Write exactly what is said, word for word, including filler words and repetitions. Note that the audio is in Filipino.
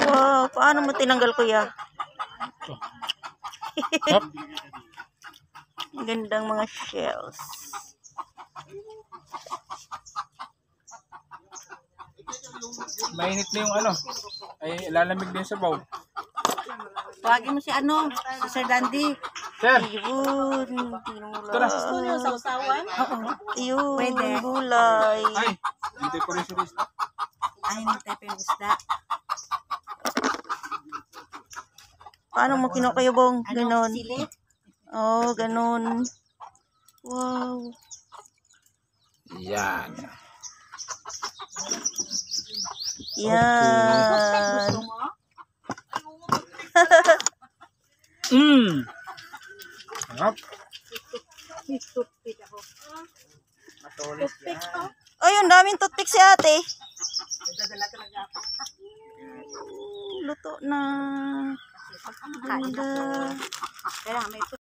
Wow, paano mo tinanggal, kuya? Gandang mga shells. Mainit na yung ano. Ay, lalamig din sa baw. Tawagin mo si ano, si Sir Dandy. Sir! Yun. Ito na. Gusto niyo sa usawan? Oo. Yun, Pwede. gulay. Ay, hindi pa rin siya. Ay, hindi tayo yung isda. Paano mo kinukuyubong? Ano, Ganon. sili? Oh, ganon. Wow. Yan. Yan. Gusto mo? Mmm! Sarap. Toothpick ako. Matulis yan. Ay, ang daming toothpick si ate. Dadala talaga ako. Luto na. Pagkamakain ako. Ganda. Kaya may